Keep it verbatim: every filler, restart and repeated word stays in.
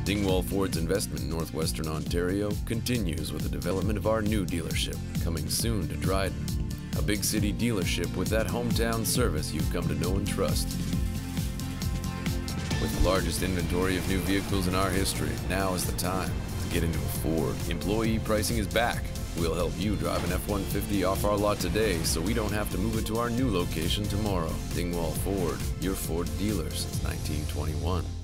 Dingwall Ford's investment in northwestern Ontario continues with the development of our new dealership, coming soon to Dryden. A big city dealership with that hometown service you've come to know and trust. With the largest inventory of new vehicles in our history, now is the time to get into a Ford. Employee pricing is back. We'll help you drive an F one fifty off our lot today so we don't have to move it to our new location tomorrow. Dingwall Ford, your Ford dealer since nineteen twenty-one.